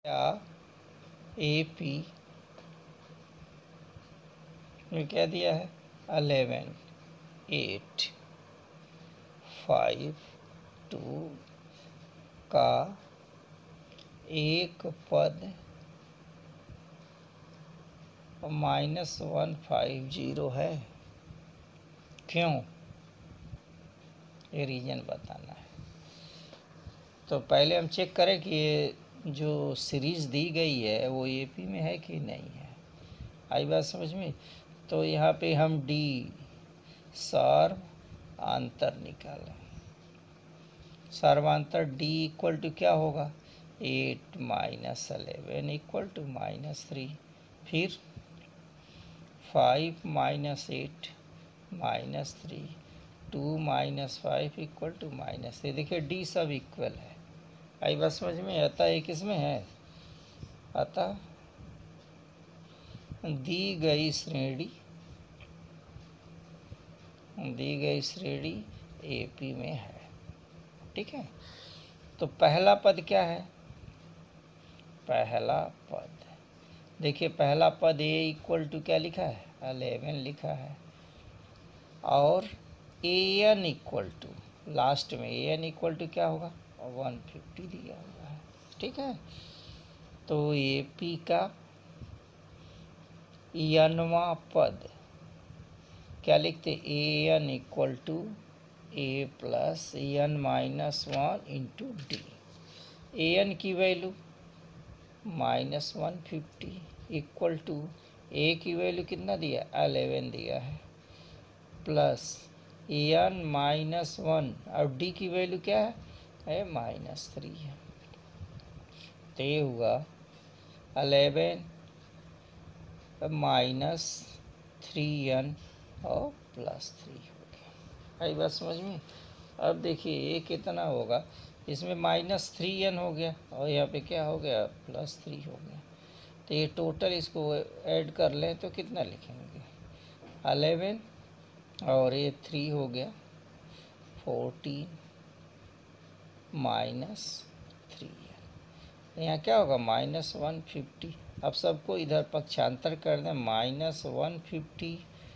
या A P में क्या दिया है 11, 8, 5, 2 का एक पद -150 है। क्यों? ये रीजन बताना है। तो पहले हम चेक करें कि ये जो सीरीज़ दी गई है वो एपी में है कि नहीं है। आई बात समझ में? तो यहाँ पे हम डी सर्वांतर निकालें। सर्वांतर डी इक्वल टू क्या होगा 8 - 11 इक्वल टू -3। फिर 5 - 8 -3 2 - 5 इक्वल टू -3। देखिए डी सब इक्वल है। आई बात समझ में? अतः ये किस में है? अतः दी गई श्रेणी एपी में है। ठीक है। तो पहला पद क्या है? पहला पद देखिए, पहला पद ए इक्वल टू क्या लिखा है 11 लिखा है, और A N equal to last में ए एन इक्वल टू क्या होगा 150 दिया हुआ है। ठीक है। तो ए पी का एनवां पद क्या लिखते? A N equal to A plus N -1 into D. A N की वैल्यू -150 इक्वल टू ए की वैल्यू कितना दिया 11 दिया है, प्लस एन -1 और डी की वैल्यू क्या है -3 है। तो ये हुआ 11 -3n और +3 हो गया। आई बात समझ में? अब देखिए ये कितना होगा, इसमें -3n हो गया और यहाँ पे क्या हो गया +3 हो गया। तो ये टोटल इसको ऐड कर लें तो कितना लिखेंगे 11 और ये 3 हो गया 14 -3n। यहाँ क्या होगा -150। अब सबको इधर पक्षांतर कर दें, -150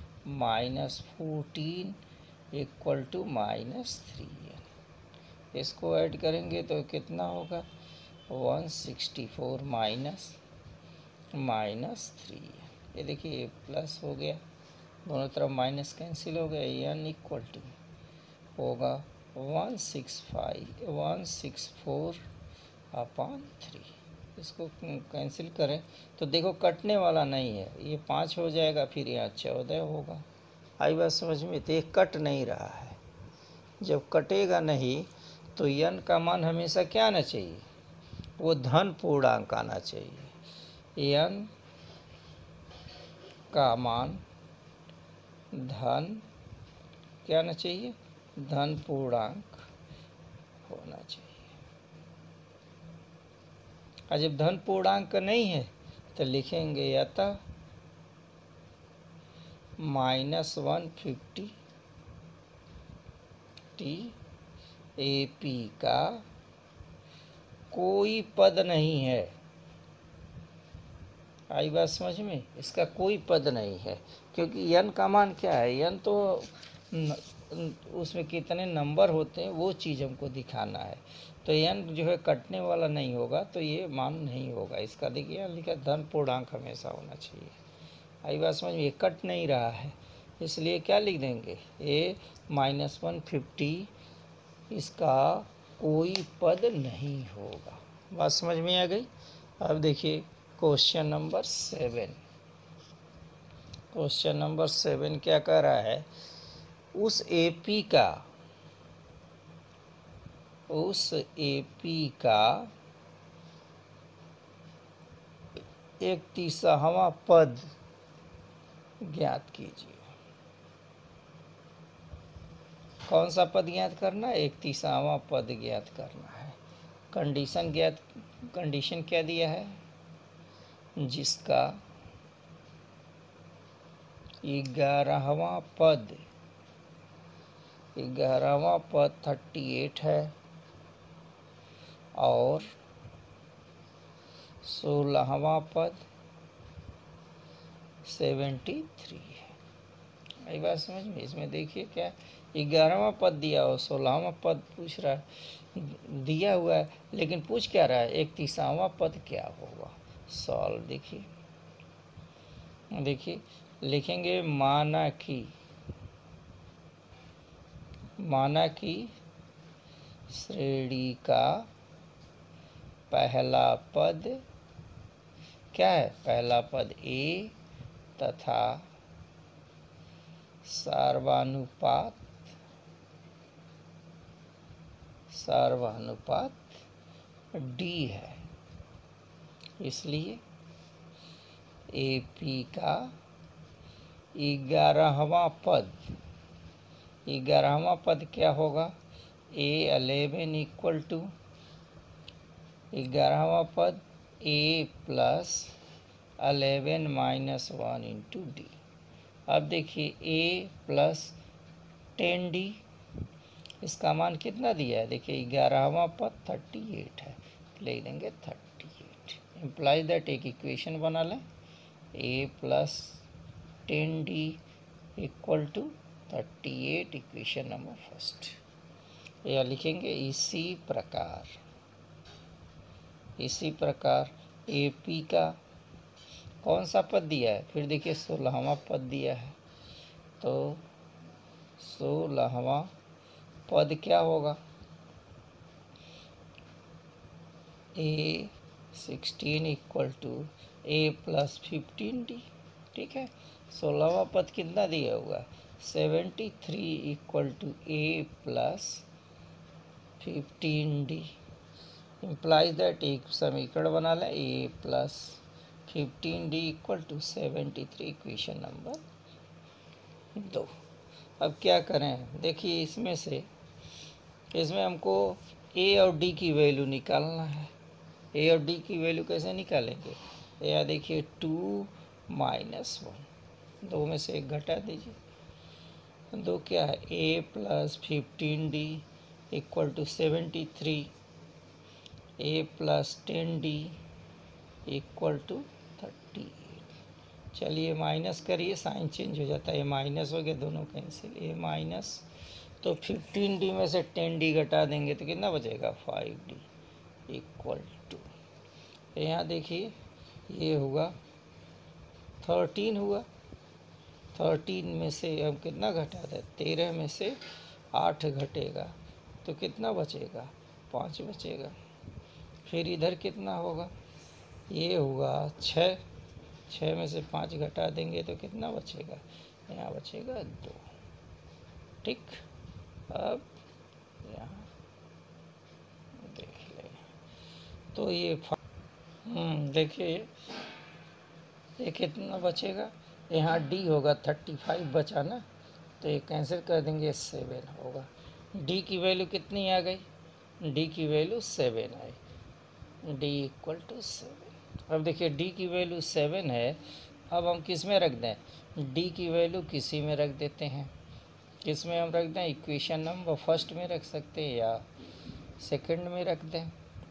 -14 इक्वल टू -3n। इसको ऐड करेंगे तो कितना होगा 164 -3n। ये देखिए प्लस हो गया, दोनों तरफ माइनस कैंसिल हो गया, n इक्वल टू होगा 164/3। इसको कैंसिल करें तो देखो कटने वाला नहीं है, ये 5 हो जाएगा, फिर यहाँ 14 होगा। आई बात समझ में? तो ये कट नहीं रहा है। जब कटेगा नहीं तो n का मान हमेशा क्या आना चाहिए, वो धन पूर्णांक आना चाहिए। n का मान धन क्या आना चाहिए, धन पूर्णांक होना चाहिए। और जब धन पूर्णांक नहीं है तो लिखेंगे अतः -150 ए पी का कोई पद नहीं है। आई बात समझ में? इसका कोई पद नहीं है, क्योंकि n का मान क्या है, n तो उसमें कितने नंबर होते हैं वो चीज़ हमको दिखाना है। तो n जो है कटने वाला नहीं होगा तो ये मान नहीं होगा इसका। देखिए यहाँ लिखा धन पूर्णांक हमेशा होना चाहिए। आई बात समझ में? ये कट नहीं रहा है, इसलिए क्या लिख देंगे ये -150, इसका कोई पद नहीं होगा। बात समझ में आ गई? अब देखिए क्वेश्चन नंबर 7। क्वेश्चन नंबर 7 क्या कह रहा है, उस एपी का 31वां पद ज्ञात कीजिए। कौन सा पद ज्ञात करना है? 31वां पद ज्ञात करना है। कंडीशन क्या दिया है, जिसका 11वां पद 38 है और 16वां पद 73 है। आई बात समझ में? इसमें देखिए क्या 11वां पद दिया हो, 16वां पद पूछ रहा है, दिया हुआ है, लेकिन पूछ क्या रहा है 31वां पद क्या होगा। सॉल्व देखिए, देखिए लिखेंगे माना कि श्रेणी का पहला पद क्या है, पहला पद ए तथा सार्वनुपात डी है। इसलिए एपी का 11वां पद क्या होगा, A11 इक्वल टू 11वां पद A plus 11 minus 1 into D. अब देखिए A प्लस 10D, इसका मान कितना दिया है, देखिए 11वां पद 38 है, ले लेंगे 38। इम्प्लाइज दैट एक इक्वेशन बना लें, A plus 10D equal to 38, equation number first. या लिखेंगे इसी प्रकार AP का कौन सा पद दिया है, फिर देखिए 16वां पद दिया है, तो 16वां पद क्या होगा, A16 equal to A plus 15D। ठीक है, 16वां पद कितना दिया हुआ है 73 equal to A plus 15D। Implies that एक समीकरण बना लें, A plus 15D equal to 73, equation number 2। अब क्या करें, देखिए इसमें हमको A और D की वैल्यू निकालना है। A और D की वैल्यू कैसे निकालेंगे, या देखिए 2 माइनस 1, 2 में से 1 घटा दीजिए, 2 क्या है A plus 15D equal to 73, A plus 10D equal to 38। चलिए माइनस करिए, साइन चेंज हो जाता है, माइनस हो गया, दोनों कैंसिल, A माइनस, तो 15D में से 10D घटा देंगे तो कितना बचेगा 5D इक्वल टू, यहाँ देखिए ये हुआ 13 हुआ, 13 में से हम कितना घटा दें, 13 में से 8 घटेगा तो कितना बचेगा 5 बचेगा। फिर इधर कितना होगा, ये होगा 6 में से 5 घटा देंगे तो कितना बचेगा, यहाँ बचेगा 2। ठीक, अब यहाँ देख लें तो ये देखिए ये कितना बचेगा, यहाँ D होगा 35 बचा ना, तो ये कैंसिल कर देंगे, 7 होगा। D की वैल्यू कितनी आ गई, D की वैल्यू 7 आई, D इक्वल टू 7। अब देखिए D की वैल्यू 7 है, अब हम किस में रख दें, D की वैल्यू किसी में रख देते हैं, किस में हम रख दें, इक्वेशन नंबर फर्स्ट में रख सकते हैं या सेकंड में रख दें।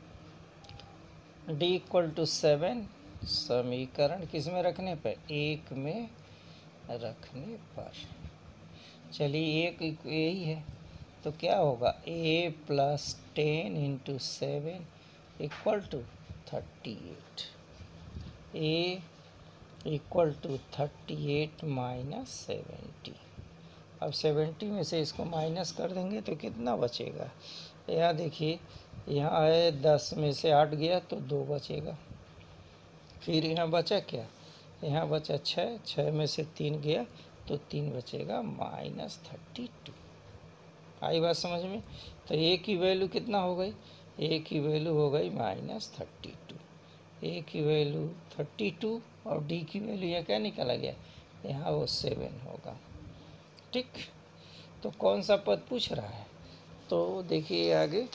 D इक्वल टू 7 समीकरण किस में रखने पर, 1 में रखने पर। चलिए एक यही है, तो क्या होगा A plus 10 into 7 equal to 38, A equal to 38 minus 70। अब 70 में से इसको माइनस कर देंगे तो कितना बचेगा, यहाँ देखिए यहाँ है 10 में से 8 गया तो 2 बचेगा, फिर यहाँ बचा क्या, यहाँ बचा 6 में से 3 गया तो 3 बचेगा माइनस 32। आई बात समझ में, तो A की वैल्यू कितना हो गई, A की वैल्यू हो गई माइनस 32, A की वैल्यू 32 और D की वैल्यू यहाँ क्या निकाला गया, यहाँ वो 7 होगा। ठीक, तो कौन सा पद पूछ रहा है, तो देखिए आगे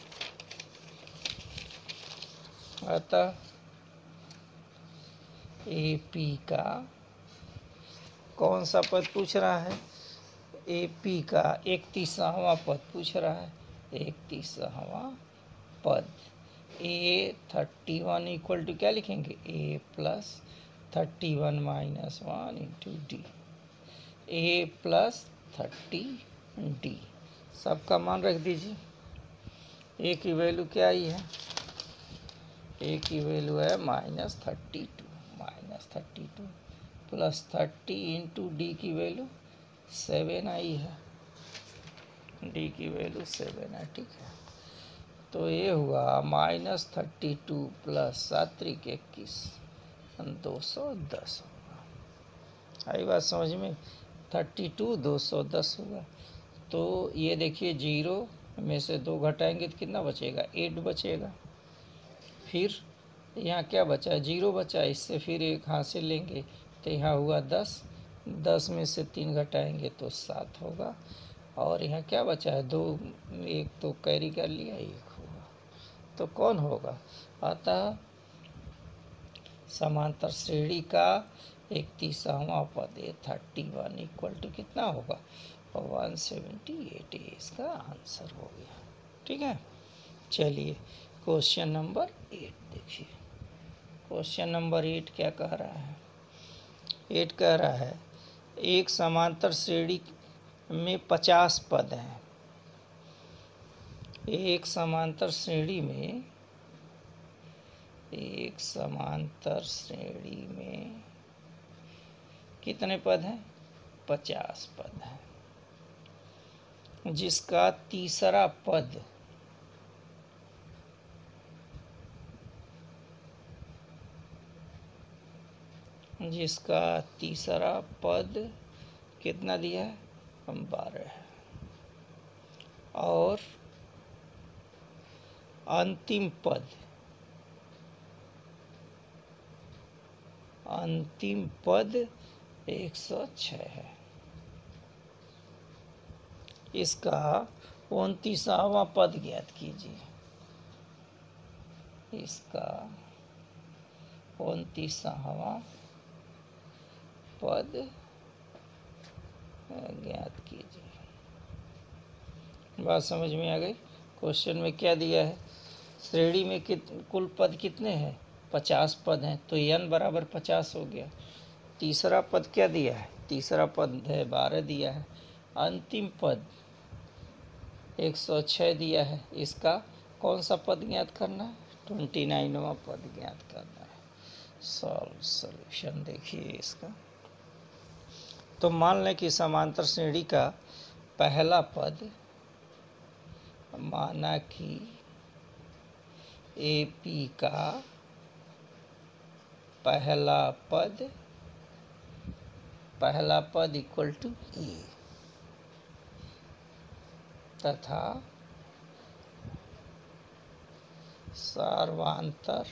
अतः AP का कौन सा पद पूछ रहा है, AP का 31वां पद पूछ रहा है, 31वां पद A31 इक्वल टू क्या लिखेंगे, A plus 31 minus 1 into D, A plus 30D, सबका मान रख दीजिए। A की वैल्यू क्या आई है, A की वैल्यू है -32, -32 प्लस 30 इंटू डी की वैल्यू 7 आई है, डी की वैल्यू 7 है, ठीक है। तो ये हुआ -32 प्लस 7×21 210 होगा। आई बात समझ में, 32 210 होगा। तो ये देखिए 0 में से 2 घटाएंगे तो कितना बचेगा, 8 बचेगा। फिर यहाँ क्या बचा, 0 बचा, इससे फिर 1 हासिल लेंगे तो यहाँ हुआ 10, 10 में से 3 घटाएंगे तो 7 होगा। और यहाँ क्या बचा है, 2, 1 तो कैरी कर लिया, 1 होगा। तो कौन होगा, अतः समांतर श्रेणी का 31वां पद A31 इक्वल टू कितना होगा, 178, इसका आंसर हो गया, ठीक है। चलिए क्वेश्चन नंबर 8 देखिए। क्वेश्चन नंबर 8 क्या कह रहा है, 8 कह रहा है एक समांतर श्रेणी में 50 पद हैं। एक समांतर श्रेणी में, एक समांतर श्रेणी में कितने पद हैं, 50 पद हैं, जिसका तीसरा पद कितना दिया है, 12 है। और अंतिम पद 106 है। इसका 29वां पद ज्ञात कीजिए। इसका 29वां पद ज्ञात कीजिए। बात समझ में आ गई। क्वेश्चन में क्या दिया है, श्रेणी में कुल पद कितने हैं, 50 पद हैं, तो n बराबर 50 हो गया। तीसरा पद क्या दिया है, तीसरा पद है 12 दिया है। अंतिम पद 106 दिया है। इसका कौन सा पद ज्ञात करना है, 29वां पद ज्ञात करना है। सॉल्यूशन देखिए इसका। तो मान लें कि समांतर श्रेणी का पहला पद, माना कि AP का पहला पद इक्वल टू A तथा सर्वांतर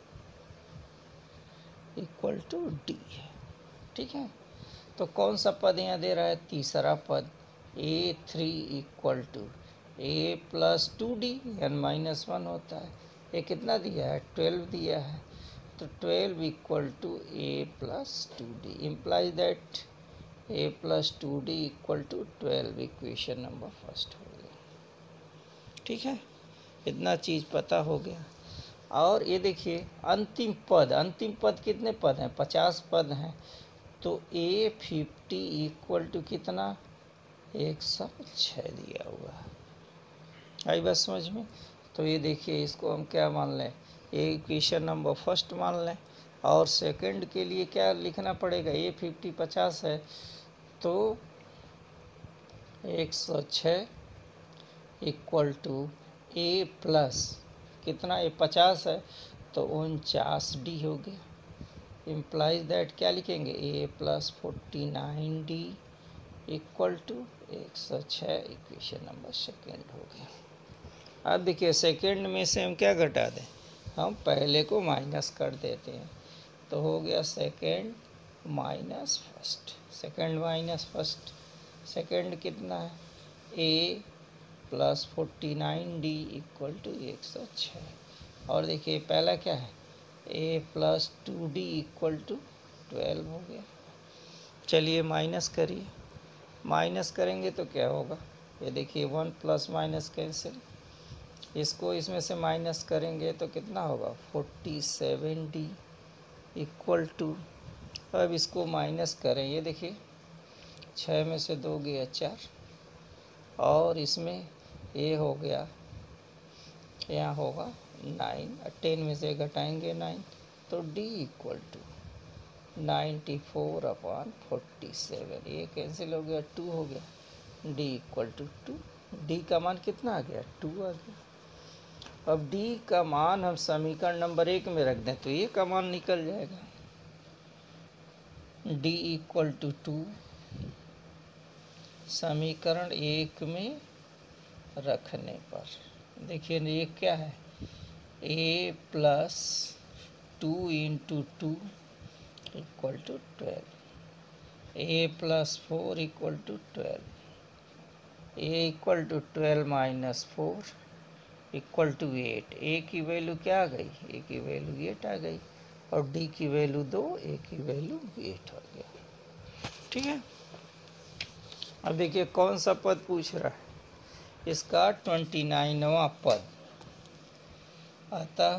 इक्वल टू D है, ठीक है। तो कौन सा पद यहाँ दे रहा है, तीसरा पद A3 equal to A plus 2D n-1 होता है। ये कितना दिया है, 12 दिया है। तो 12 equal to A plus 2D implies that A plus 2D equal to 12, equation number first हो गया, ठीक है। इतना चीज़ पता हो गया। और ये देखिए अंतिम पद कितने पद हैं, 50 पद हैं। तो A50 इक्वल टू कितना, 106 दिया हुआ है। आई बात समझ में। तो ये देखिए इसको हम क्या मान लें, ये इक्वेशन नंबर फर्स्ट मान लें। और सेकंड के लिए क्या लिखना पड़ेगा, A50 50 है तो 106 इक्वल टू A प्लस कितना, ये 50 है तो 49D हो गया। इम्प्लाइज दैट क्या लिखेंगे, A plus 49D equal to 106, equation number second हो गया। अब देखिए सेकेंड में से हम क्या घटा दें, हम पहले को माइनस कर देते हैं। तो हो गया second minus first, second minus first. Second कितना है, A plus 49D equal to 106। और देखिए पहला क्या है, A plus 2D equal to 12 हो गया। चलिए माइनस करिए, माइनस करेंगे तो क्या होगा, ये देखिए 1 प्लस माइनस कैंसिल, इसको इसमें से माइनस करेंगे तो कितना होगा 47D इक्वल टू, अब इसको माइनस करें, ये देखिए 6 में से 2 गया 4 और इसमें ये हो गया, यहाँ होगा 9, 10 में से घटाएंगे 9 तो D इक्वल टू 94/47, ये कैंसिल हो गया 2 हो गया, D इक्वल टू 2, D का मान कितना आ गया 2 आ गया। अब D का मान हम समीकरण नंबर 1 में रख दें तो ये का मान निकल जाएगा, D इक्वल टू 2 समीकरण 1 में रखने पर देखिए ये क्या है, a plus 2 into 2 equal to 12, a plus 4 equal to 12, a equal to 12 minus 4 equal to 8, a की वैल्यू क्या आ गई, a की वैल्यू 8 आ गई और d की वैल्यू 2, a की वैल्यू 8 हो गया। ठीक है, अब देखिए कौन सा पद पूछ रहा है, इसका 29वां पद, अतः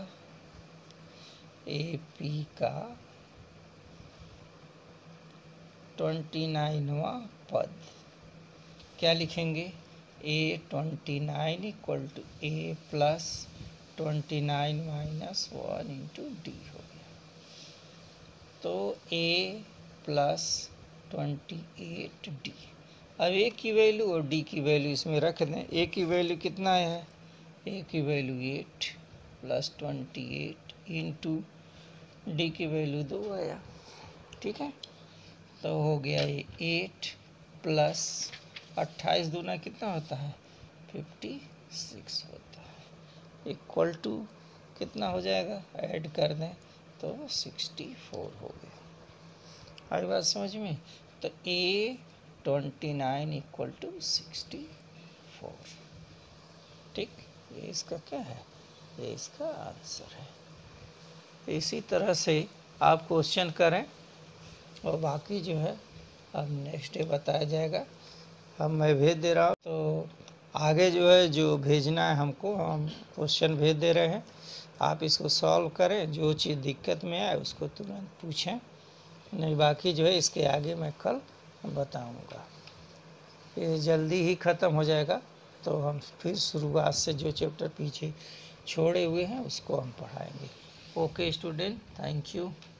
AP का 29वां पद क्या लिखेंगे, A29 equal to A plus 29 minus 1 into D हो गया, तो A प्लस 28D। अब A की वैल्यू और D की वैल्यू इसमें रख दें, A की वैल्यू कितना है, A की वैल्यू 8 प्लस 28 इंटू D की वैल्यू 2 आया। ठीक है, तो हो गया ये 8 प्लस 28 दूना कितना होता है 56 होता है, इक्वल टू कितना हो जाएगा, ऐड कर दें तो 64 हो गया। आई बात समझ में, तो A29 इक्वल टू 64। ठीक, ये इसका क्या है, ये इसका आंसर है। इसी तरह से आप क्वेश्चन करें और बाकी जो है अब नेक्स्ट डे बताया जाएगा। अब मैं भेज दे रहा हूँ, तो आगे जो है जो भेजना है हमको, हम क्वेश्चन भेज दे रहे हैं, आप इसको सॉल्व करें, जो चीज़ दिक्कत में आए उसको तुरंत पूछें, नहीं बाकी जो है इसके आगे मैं कल बताऊँगा। ये जल्दी ही ख़त्म हो जाएगा, तो हम फिर शुरुआत से जो चैप्टर पीछे छोड़े हुए हैं उसको हम पढ़ाएंगे। Okay student, thank you.